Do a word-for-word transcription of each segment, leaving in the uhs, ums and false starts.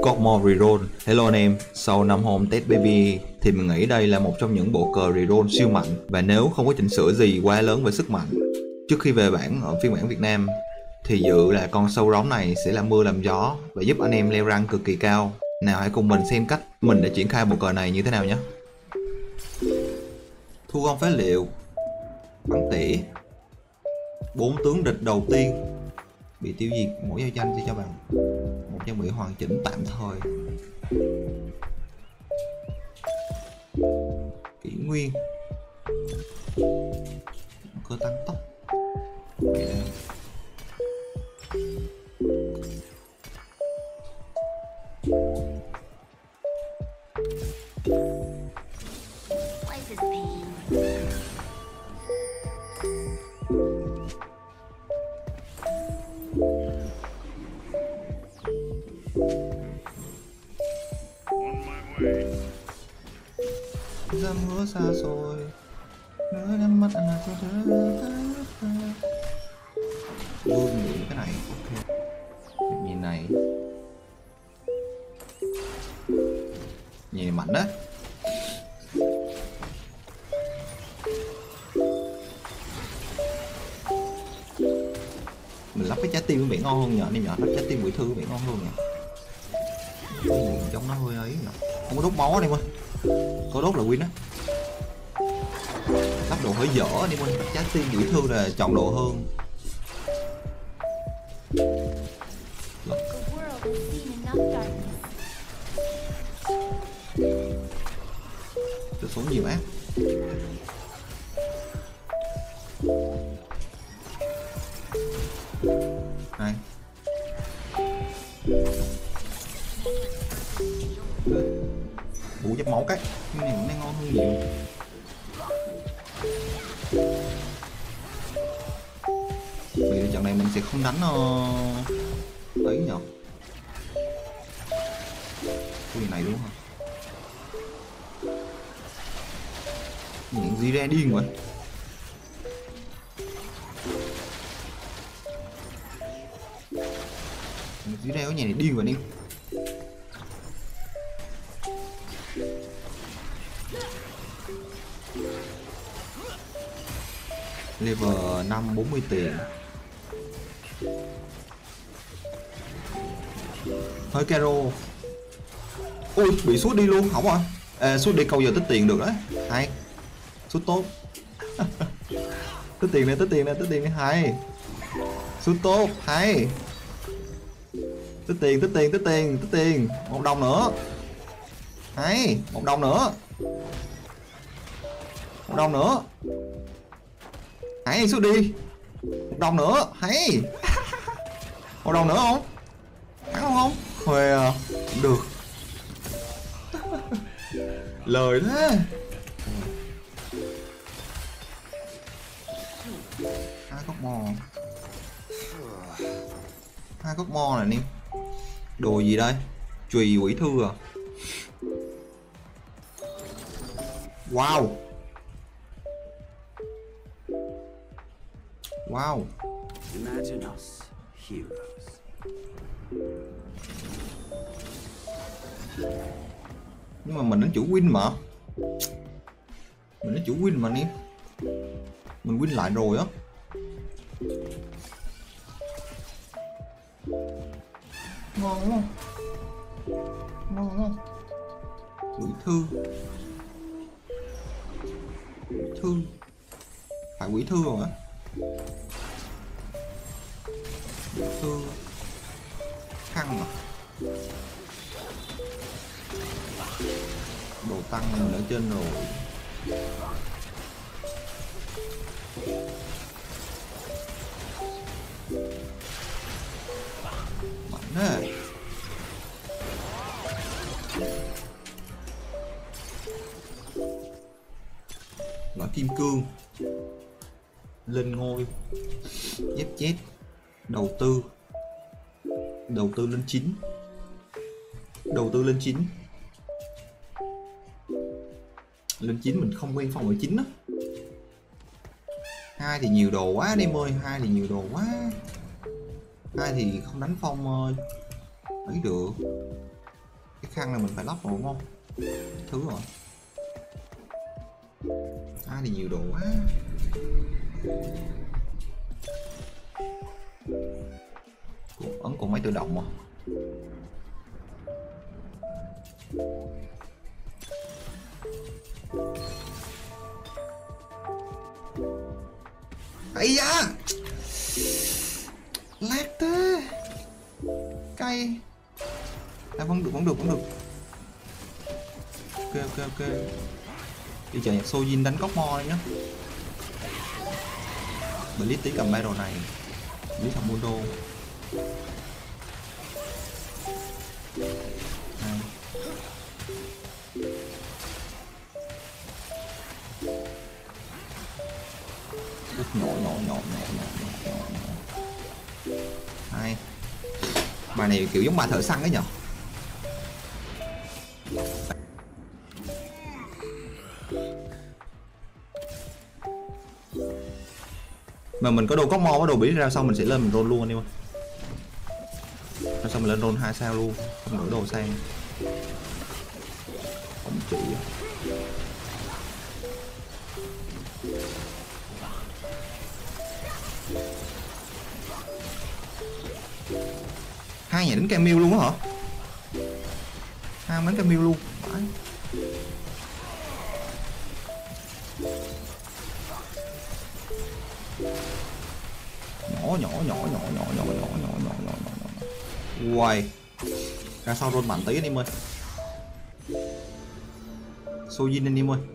Got more reroll. Hello anh em, sau năm hôm test baby thì mình nghĩ đây là một trong những bộ cờ reroll siêu mạnh. Và nếu không có chỉnh sửa gì quá lớn về sức mạnh trước khi về bản ở phiên bản Việt Nam thì dự là con sâu rống này sẽ làm mưa làm gió và giúp anh em leo rank cực kỳ cao. Nào hãy cùng mình xem cách mình đã triển khai bộ cờ này như thế nào nhé. Thu gom phế liệu, bắn tỉa, bốn tướng địch đầu tiên bị tiêu diệt, mỗi giao tranh sẽ cho bạn một trang bị hoàn chỉnh tạm thời. Kỷ nguyên, cơ tăng tốc. Yeah. Dám hứa xa xôi, nơi nhắm mắt anh là tôi buông những cái này. Ok, nhìn này, nhìn mạnh đó. Mình lắp cái trái tim của biển ngon hơn nhờ, đi nhỏ lắp trái tim quỷ thư của biển ngon hơn nhỉ. Trong nó hơi ấy nhỉ. Không có đốt máu đi ơi, có đốt là win á. Lắp đồ hơi dở đi ơi, trái tim quỷ thư là chọn đồ hơn. Tôi xuống nhiều ác. Này bù dập máu cái cái này cũng đang ngon hơn nhiều. Vì trận này mình sẽ không đánh uh, ấy nhở, cái này đúng không? Những gì ra điên vậy. Dưới đây có nhà này điên vậy đi. Level năm bốn mươi tiền. Hơi caro. Ui bị sút đi luôn, không à? À, sút đi câu giờ tích tiền được đấy. Hay. Sút tốt. Tích tiền này, tích tiền này, tích tiền này, hay. Sút tốt, hay. Tích tiền, tích tiền, tích tiền, tích tiền. Một đồng nữa. Hay, một đồng nữa. Một đồng nữa. Hay, xuống đi. Một đồng nữa, hay. Một đồng nữa không? Thắng không không? Huề à. Được. Lời thế. Hai cốc mò. Hai cốc mò này đi. Đồ gì đây? Chùy quỷ thư à? Wow. Wow. Imagine us heroes. Nhưng mà mình đánh chủ win mà. Mình đánh chủ win mà đi. Mình win lại rồi á. Ngon đúng không? Ngon đúng không? Quỷ thư. Quỷ thư. Phải quỷ thư rồi á. Quỷ thư. Khăn mà. Đồ tăng mình ở trên rồi. Mạnh thế. Loại kim cương. Lên ngôi. Dép chết. Đầu tư. Đầu tư lên chín. Đầu tư lên chín. Lên chín mình không quen phòng ở chín á. Hai thì nhiều đồ quá đi em ơi, hai thì nhiều đồ quá. Hai thì không đánh phong ấy được. Cái khăn này mình phải lắp vào đúng không? Thứ rồi. À thì nhiều đồ quá. Ấn còn máy tự động mà. Ây da, lát thế, cay. À, vẫn được, vẫn được, vẫn được. Ok, ok, ok. Đi chờ nhạc Sojin đánh cóc mo đi nhá. Blitz tí cầm battle này. Blitz thằng Mundo. Hai. Nhỏ nhỏ nhỏ nhỏ nhỏ nhỏ nhỏ. Hai. Bài này kiểu giống bài thợ săn ấy nhở. Mà mình có đồ cóc mo với đồ bí ra sau mình sẽ lên mình roll luôn anh em ơi. Ra sau mình lên roll hai sao luôn, không đổi đồ sang. Không chỉ. Hai nhà đánh Camille luôn á hả? Hai đánh Camille luôn. Phải. Nhỏ nhỏ nhỏ nhỏ nhỏ nhỏ nhỏ nhỏ nhỏ nhỏ nhỏ nhỏ. Uầy. Ra sau roll mạnh tí anh em ơi. Sojin anh em ơi.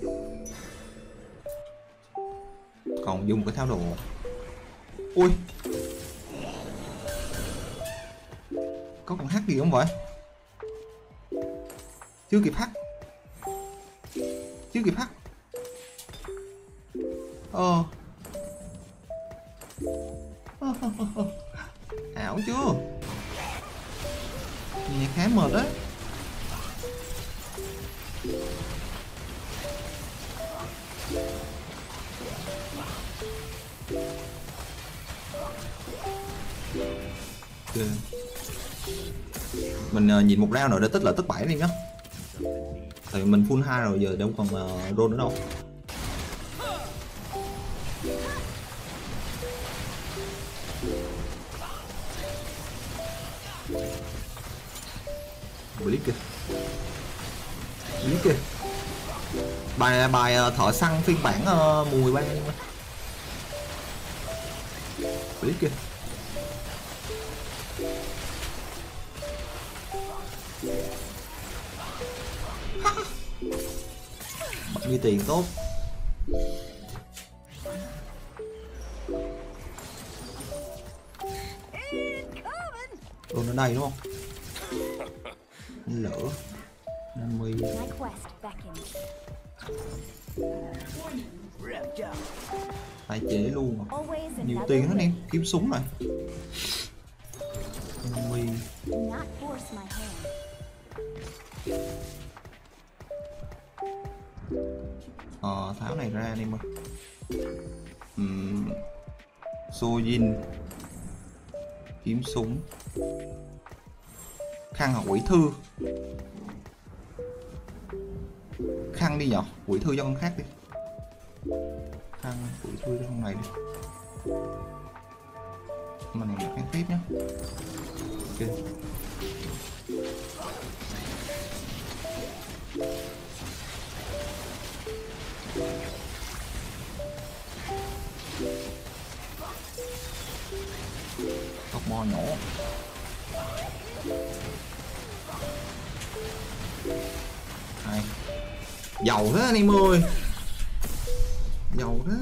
Còn dùng cái tháo đồ. Ui. Có con hack gì không vậy? Chưa kịp hack. Chưa kịp hack. Ờ. Ảo chưa? Nghe khá mệt đấy. Okay. Mình uh, nhìn một round rồi để tích lại tất bảy đi nhá. Tại vì mình full hai rồi giờ đâu còn uh, roll nữa đâu. Blitz kìa. Blitz kìa. Bài là bài uh, thợ săn phiên bản uh, mùa mười ba luôn á. Blitz kìa. Bao nhiêu tiền tốt. Luôn ở đây đúng không? Lửa năm mươi. Tài chế luôn à. Nhiều tiền hết em, kiếm súng này. năm mươi. Ờ, tháo này ra anh em ơi. uhm, Sojin. Kiếm súng. Khăn hoặc quỷ thư. Khăn đi nhở, quỷ thư cho con khác đi. Khăn, quỷ thư cho con này đi. Mà này kháng tiếp nhé. Ok. Cọc mo nhỏ. Hai. Giàu thế anh em ơi. Giàu thế.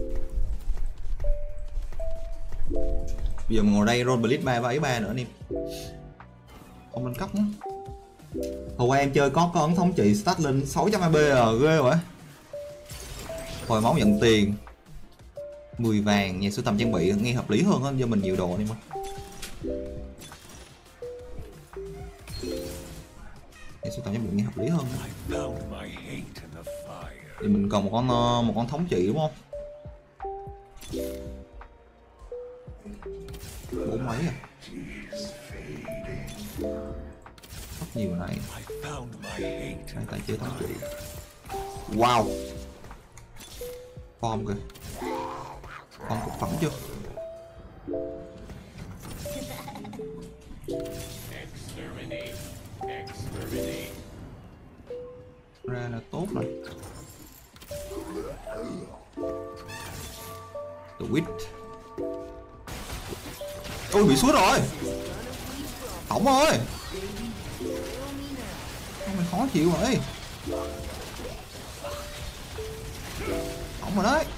Bây giờ mình ngồi đây roll Blitz ba và ấy ba nữa anh em. Không lên cấp nữa. Hồi qua em chơi có có ấn thống trị stat lên sáu trăm a pê à, ghê vậy. Hồi máu nhận tiền. mười vàng, nhà sưu tầm trang bị nghe hợp lý hơn á, do mình nhiều đồ anh em ơi. Nhà sưu tầm trang bị nghe hợp lý hơn á. Thì mình còn một con một con thống trị đúng không? Bốn mấy à? nhiều này. Hai tay chế thống trị. Wow. Form kìa. Form cực phẩm chưa? Ra là tốt rồi. The Wit. Ôi bị suốt rồi. Hỏng rồi. Mình khó chịu rồi. Hỏng rồi đấy.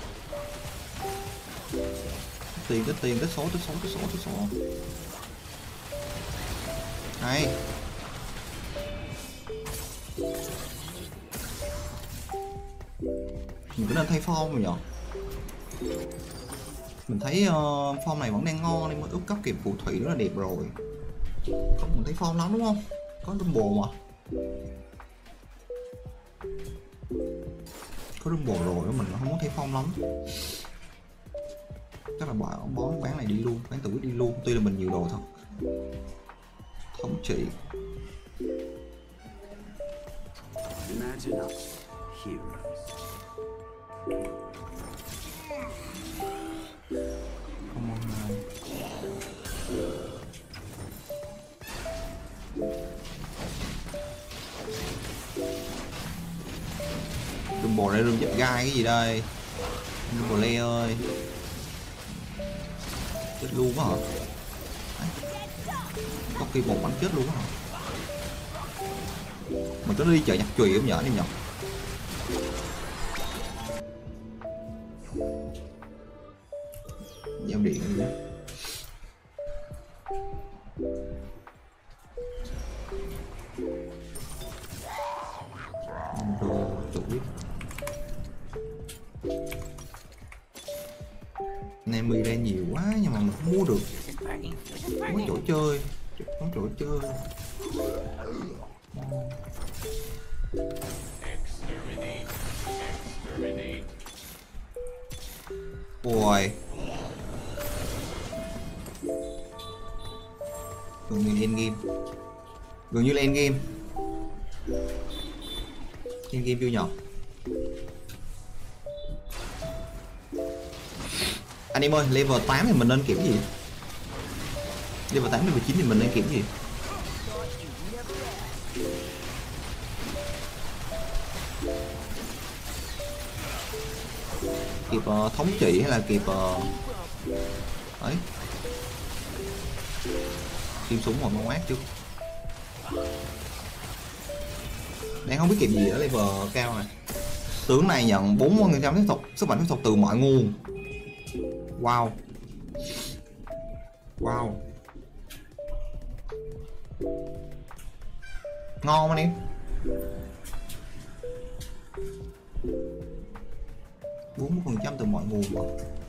Tiền tới tiền tới số tới số tới số tới số. Này. Mình có nên thay form rồi nhở? Mình thấy uh, form này vẫn đang ngon nên mới úp cấp kịp phù thủy rất là đẹp rồi. Không, mình thấy form lắm đúng không? Có rumble mà. Có rumble rồi mình không muốn thấy form lắm. Chắc là bỏ bón bán này đi luôn, bán tử đi luôn. Tuy là mình nhiều đồ thật. Thống trị. Không mong nào. Đừng bò ra rừng dập gai cái gì đây. Đừng bò le ơi. Chết luôn quá hả? Có khi một bắn chết luôn á hả? Mình có đi chợ nhặt chùy không nhở em nhở? Giao điện đi nhé. Đồ chủ biết. Nemi đây nhiều quá nhưng mà mình không mua được. Không có chỗ chơi. Không có chỗ chơi. Ôi. Gần như end game. Gần như là end game. End game chưa nhỏ. Anh em ơi, level tám thì mình nên kiểm gì? Level tám, level chín thì mình nên kiểm gì? Kịp uh, thống trị hay là kịp uh... ấy kim súng hoặc con ác chứ. Đang không biết kịp gì ở level cao này. Tướng này nhận bốn mươi phần trăm tiếp tục sức mạnh tiếp tục từ mọi nguồn. Wow. Wow. Ngon anh em. bốn mươi phần trăm từ mọi nguồn mà.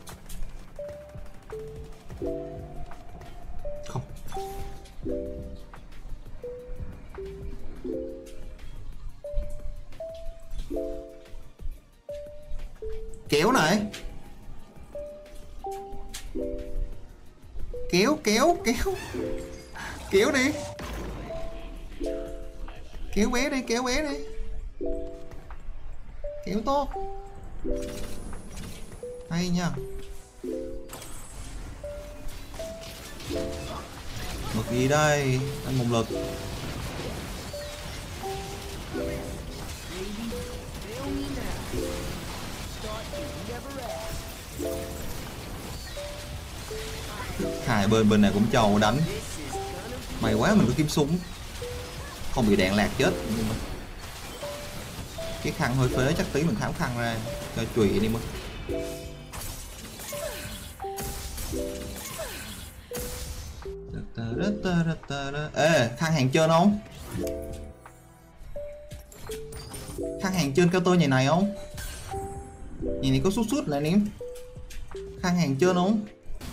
Không. Kéo này. Kéo kéo kéo. Kéo đi. Kéo bé đi, kéo bé đi. Kéo tốt. Hay nha. Một gì đây? Anh một lực. Hai bên bên này cũng trầu đánh. May quá mình có kiếm súng. Không bị đạn lạc chết. Nhưng mà cái khăn hơi phế, chắc tí mình tháo khăn ra cho chùy đi mất. Ê, khăn hàng trên không? Khăn hàng trên cao tôi như này không? Nhìn này có sút sút lại ném. Khăn hàng trên không?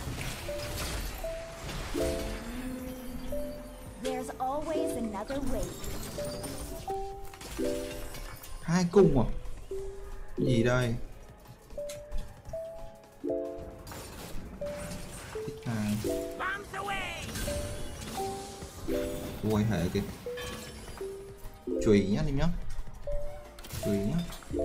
Hai cung à? Gì đây? Quay hệ kìa. Chùy nhá anh em nhá. Chùy nhá.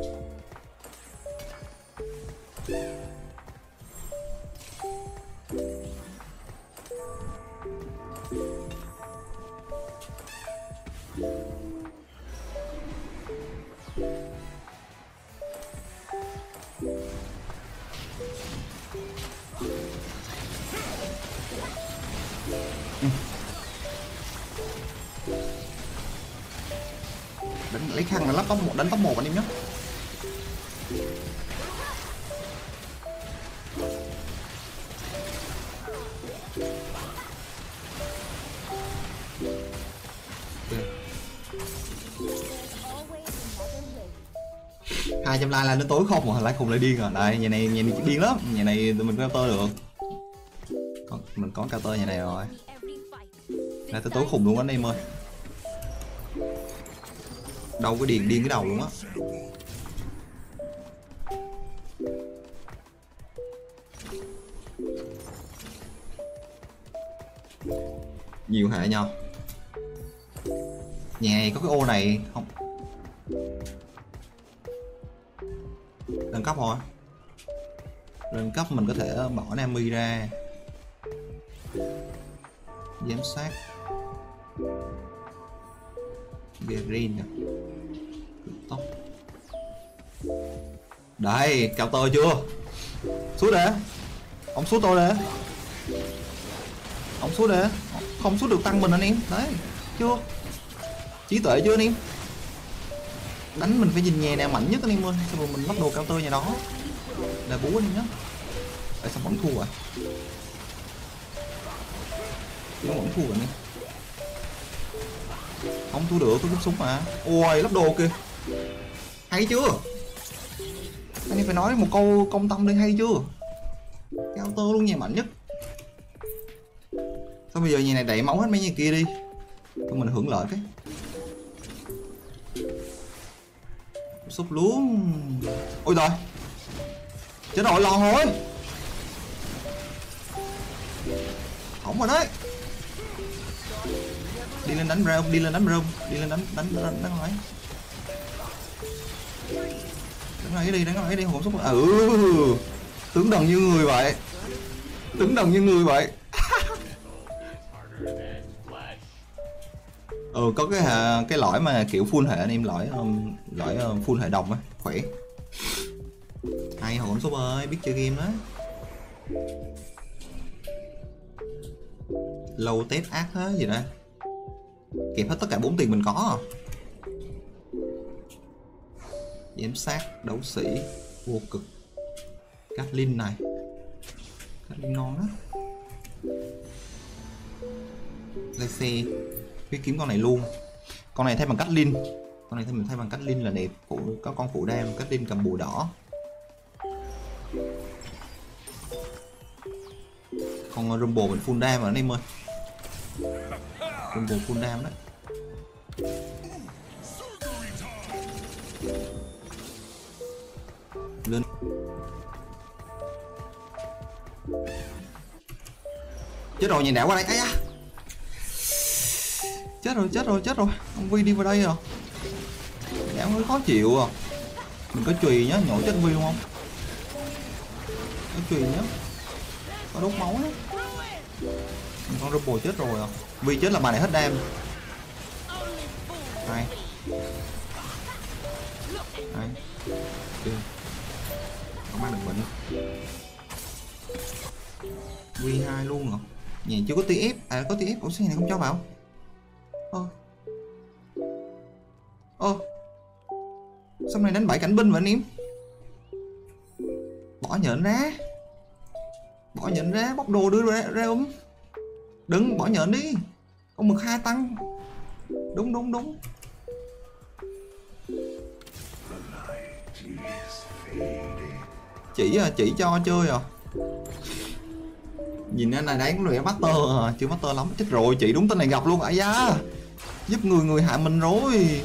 Đánh lấy khăn là lắp tóc một, đánh tóc một anh em nhé. Hai trăm like là đến tối không mà lại không lại điên rồi. Đây nhà này nhà này điên lắm, nhà này tụi mình có cao tơ được. Còn, mình có cao tơ nhà này rồi. Là tới tối khủng luôn anh em ơi. Đâu có điền điên cái đầu luôn á. Nhiều hệ nhau. Nhà này có cái ô này không? Lên cấp thôi. Lên cấp mình có thể bỏ Nami ra. Giám sát green nè. Tóc. Đây, cao tơ chưa? Xuống để. Ông xuống tôi để. Ông xuống để. Không xuống được tăng mình anh em. Đấy, chưa? Trí tuệ chưa anh em? Đánh mình phải nhìn nhà nào mạnh nhất anh em ơi. Xong rồi mình lắp đồ cao tơ nhà đó. Là bú anh em nhá. Tại sao vẫn thua à? Nó vẫn thua anh em. Không thua được, tôi rút súng mà. Ôi, lắp đồ kìa. Hay chưa? Anh em phải nói một câu công tâm đi, hay chưa? Cao tơ luôn, nhà mạnh nhất. Sao bây giờ nhà này đẩy máu hết mấy nhà kia đi. Cho mình hưởng lợi cái. Xúc luôn. Ôi trời. Chết rồi, lòn rồi. Hỏng rồi đấy. Đi lên đánh rêu, đi lên đánh rêu, đi lên đánh đánh đánh đánh hỏi. Đánh hỏi đi, đánh hỏi đi, hỗn xúc. Ừ. Tướng đần như người vậy. Tướng đần như người vậy. Ừ, có cái hệ, cái lõi mà kiểu full hệ anh em, lõi lõi full hệ đồng á, khỏe. Hay hỗn xúc ơi, biết chơi game đó. Lâu test ác thế gì đây. Kẹp hết tất cả bốn tiền mình có. Giám sát, đấu sĩ, vô cực. Catlin này. Catlin ngon đó. Lấy xe. Cái kiếm con này luôn. Con này thay bằng Catlin. Con này thay mình thay bằng Catlin là đẹp. Phụ, có con phụ đam, Catlin cầm bùa đỏ. Con Rumble mình full đam rồi anh em ơi. Rumble full đam đấy. Lên. Chết rồi, nhìn đảo qua đây. Ây da. Chết rồi, chết rồi, chết rồi. Ông Vi đi vào đây rồi. Đảo hơi khó chịu à. Mình có chùy nhá, nhổ chết Vi luôn không? Có chùy nhá. Có đốt máu đó. Mình con Rumble chết rồi à. Vi chết là bà này hết đam. Hai. Hai. Chưa. Không mang được bệnh. Vi hai luôn hả? Nhà chưa có tê ép. À có tê ép. Ủa sao này không cho vào? Ơ. Ơ. Sao này đánh bảy cảnh binh vậy anh em? Bỏ nhện ra. Bỏ nhện ra, bóc đồ đưa ra, ra ôm. Đừng, bỏ nhện đi. Con mực hai tăng. Đúng đúng đúng. Chỉ à, chỉ cho chơi à. Nhìn anh này đáng luyện master à, chưa master lắm. Chết rồi, chị đúng tên này gặp luôn. Ây da. Giúp người người hạ mình rồi.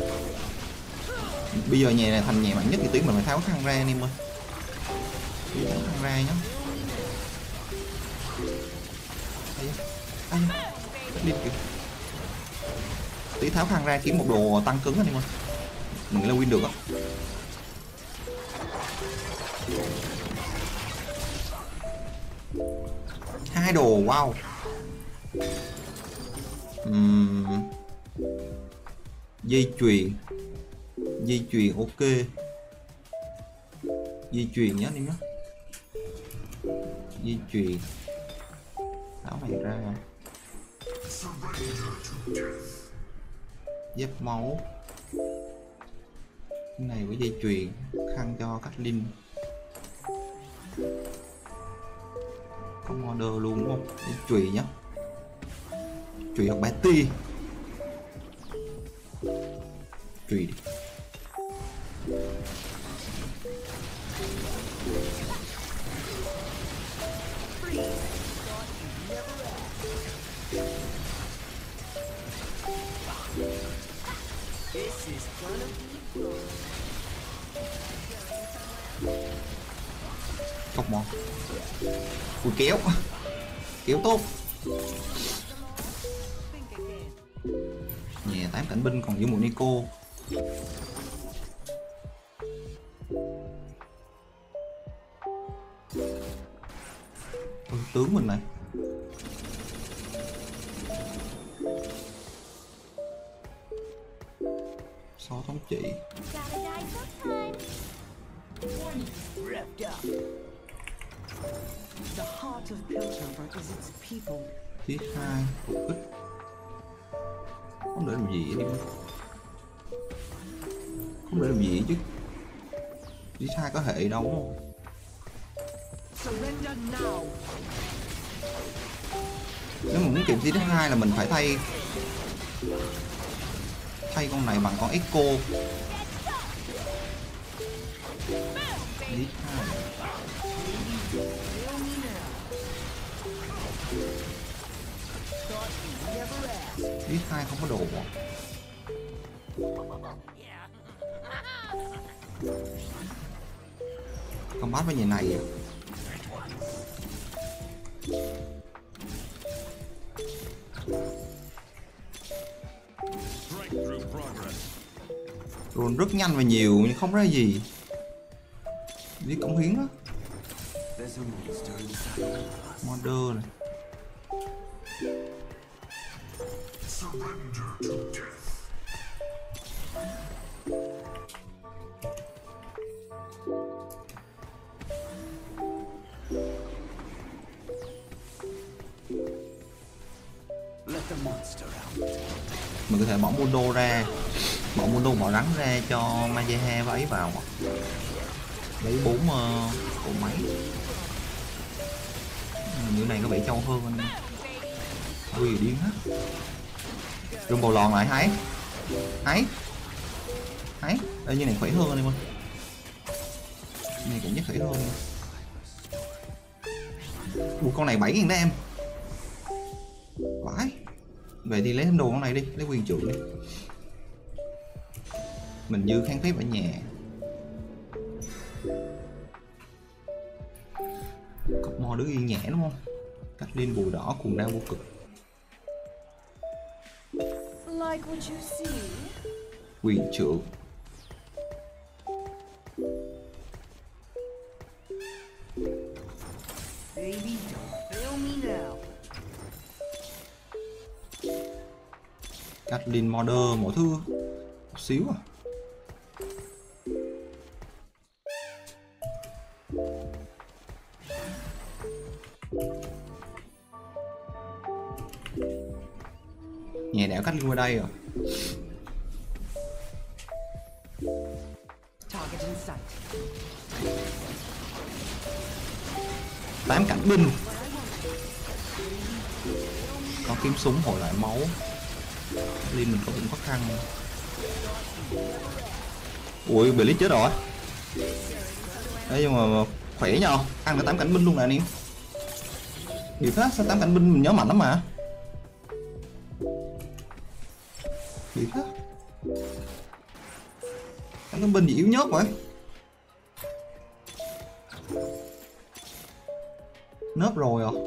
Bây giờ nhà này thành nhà mạnh nhất thì tiếng mình phải tháo khăn ra anh em ơi. Tháo khăn ra nhá. Ây da. Ây da. Đi kìa. Tí tháo khăn ra kiếm một đồ tăng cứng anh em ơi. Mình nghĩ là win được á. Hai đồ, wow. Uhm. Dây chuyền. Dây chuyền ok. Dây chuyền nhá anh em nhé. Dây chuyền. Tháo này ra. Dép máu. Cái này với dây chuyền. Khăn cho cách linh. Có model luôn đúng không? Dây chuyền nhá. Chuyền hoặc Betty. Chuyền. Cọc mòn. Ui kéo. Kéo tốt. Nhẹ tám cảnh binh còn giữ một Nico. Ừ, tướng mình này. Xó thống trị. Thiết hai phục kích. Không để làm gì đi. Không để làm gì chứ. Thiết hai có hệ đâu đúng không? Nếu mà muốn kiểm thiết hai là mình phải thay thay con này bằng con Echo. Thiết hai. Thiết hai không có đồ. Combat với nhà này à? Roll rất nhanh và nhiều nhưng không ra gì. Đi cống hiến đó. Model này. Mình có thể bỏ Mundo ra, bỏ Mundo bỏ rắn ra cho Magehe và ấy vào, lấy bốn uh, cổ máy. Như này có vẻ trâu hơn anh. Ui điên hết. Rung bầu lòn lại hái, hái, hái. Ê, như này khỏe hơn anh em ơi. Như này cũng nhất khỏe hơn. Ủa, con này bảy nghìn đó em. Vãi. Về đi lấy thêm đồ con này đi, lấy quyền trưởng đi. Mình dư kháng phép ở nhà. Cọc mò đứng yên nhẹ đúng không? Cách liên bùi đỏ cùng đau vô cực. Like what you see. Quyền trưởng. Baby, don't fail me now. Kathleen model mọi thứ một xíu à. Nhẹ đẻo Kathleen qua đây rồi. Tám cảnh binh. Có kiếm súng hồi lại máu. Liên mình có cũng khó khăn. Ui bị lý chết rồi. Đấy nhưng mà khỏe nhau. Ăn được tám cảnh binh luôn nè anh em. Điều khác sao tám cảnh binh mình nhớ mạnh lắm mà. Điều khác tám cảnh binh gì yếu nhất vậy. Nớp rồi à.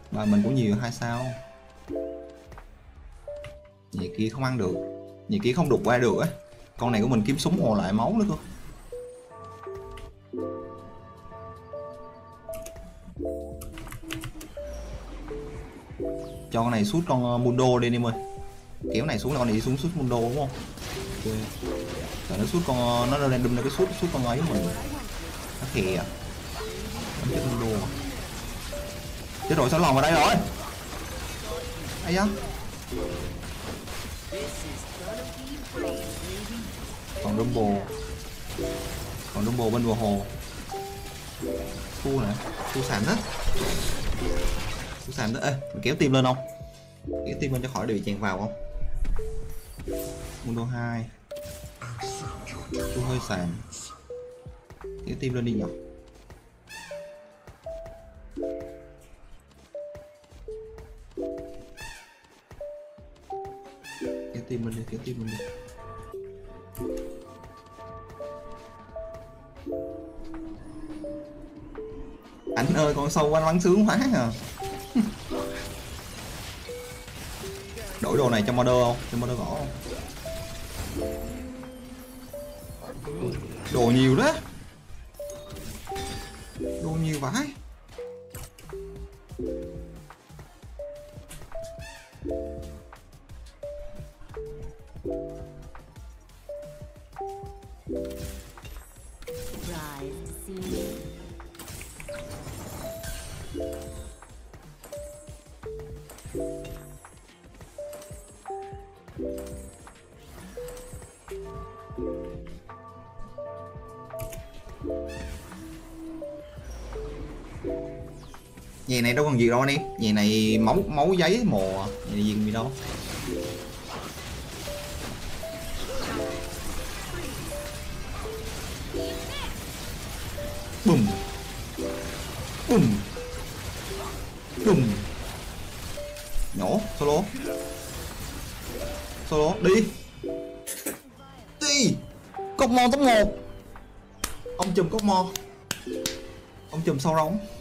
Và mình cũng nhiều hai sao. Nhị kia không ăn được. Nhị kia không đục qua được á. Con này của mình kiếm súng hồ lại máu nữa cơ. Cho con này sút con Mundo đi em ơi. Kéo này xuống là con này đi xuống sút Mundo đúng không? Ok. Rồi nó sút con nó random ra cái sút sút con ấy mình. Nó khè à. Nó chết Mundo. Chết rồi, sao lòn vào đây rồi? Ai da. Còn Rumble. Còn Rumble bên bờ hồ. Thu nè, thu sàn đó. Thu sàn đó. Ê, mình kéo tim lên không? Kéo tim lên cho khỏi bị chèn vào không? Mundo hai. Thu hơi sàn. Kéo tim lên đi nhỉ. Kéo tim lên đi, kéo tim lên đi. Anh ơi, con sâu anh bắn sướng quá à. Đổi đồ này cho modder không? Cho modder gõ không? Đồ nhiều đó. Đồ nhiều vãi. Nhì này đâu còn gì đâu anh em. Nhì này máu máu giấy mồ. Nhì này gì đâu. Bùm. Bùm. Bùm. Nhổ solo. Solo đi. Đi. Cốc mo top một. Ông chùm cốc mo. Ông chùm sau rống.